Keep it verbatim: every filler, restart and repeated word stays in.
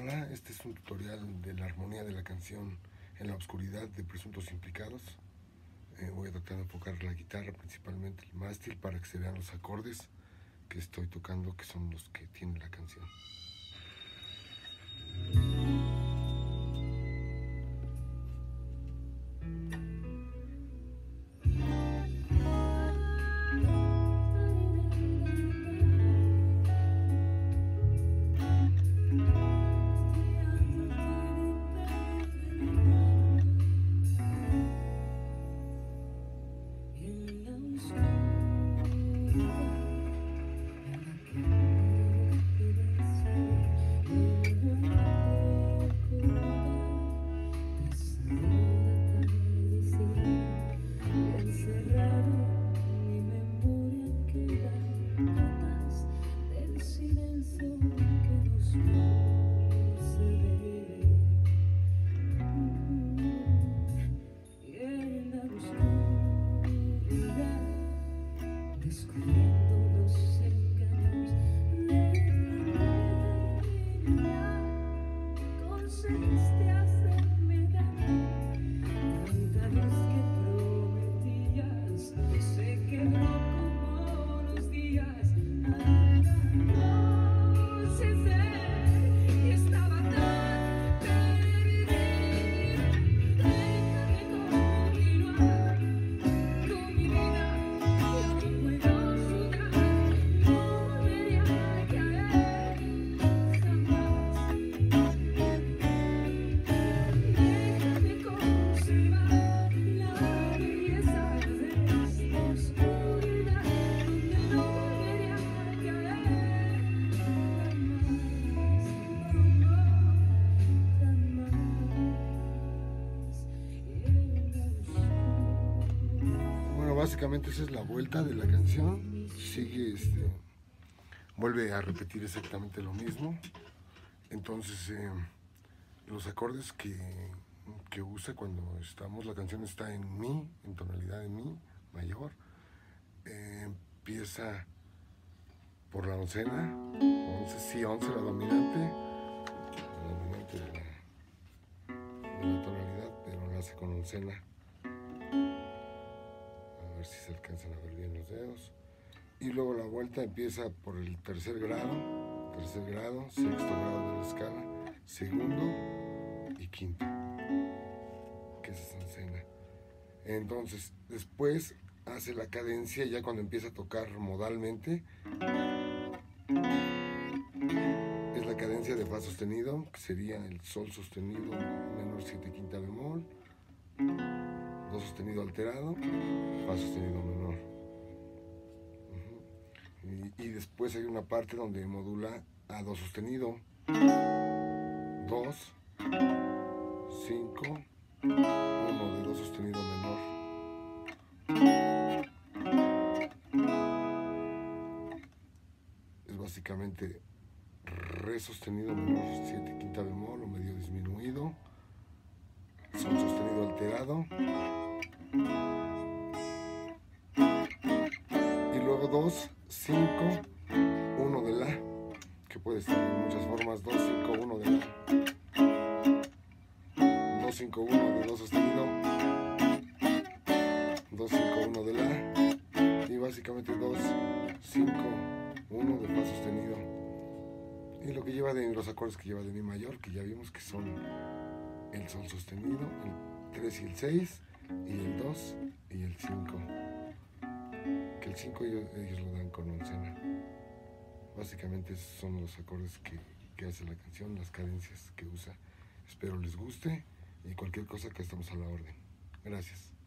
Hola, este es un tutorial de la armonía de la canción En la oscuridad de Presuntos Implicados. Eh, voy a tratar de enfocar la guitarra, principalmente el mástil, para que se vean los acordes que estoy tocando, que son los que tiene la canción. Básicamente esa es la vuelta de la canción. Sigue, este, vuelve a repetir exactamente lo mismo. Entonces, eh, los acordes que, que usa cuando estamos, la canción está en mi, en tonalidad de mi mayor. Eh, empieza por la oncena, once, sí, once la dominante, la dominante de la, de la tonalidad, pero la hace con oncena. A ver si se alcanzan a ver bien los dedos. Y luego la vuelta empieza por el tercer grado, tercer grado, sexto grado de la escala, segundo y quinto, que es oncena. Entonces, después hace la cadencia ya cuando empieza a tocar modalmente. Es la cadencia de fa sostenido, que sería el sol sostenido menor siete quinta bemol, do sostenido alterado, fa sostenido menor. Uh-huh. y, y después hay una parte donde modula a do sostenido, dos, cinco, uno de do sostenido menor. Es básicamente re sostenido menor siete quinta bemol o medio disminuido, sol sostenido alterado, y luego dos, cinco, uno de la, que puede estar en muchas formas, dos, cinco, uno de la, dos, cinco, uno de do sostenido, dos, cinco, uno de la, y básicamente dos, cinco, uno de fa sostenido. Y lo que lleva de los acordes que lleva de mi mayor, que ya vimos que son el sol sostenido, el tres y el seis, y el dos y el cinco. Que el cinco ellos, ellos lo dan con oncena. Básicamente esos son los acordes que, que hace la canción, las cadencias que usa. Espero les guste y cualquier cosa que estamos a la orden. Gracias.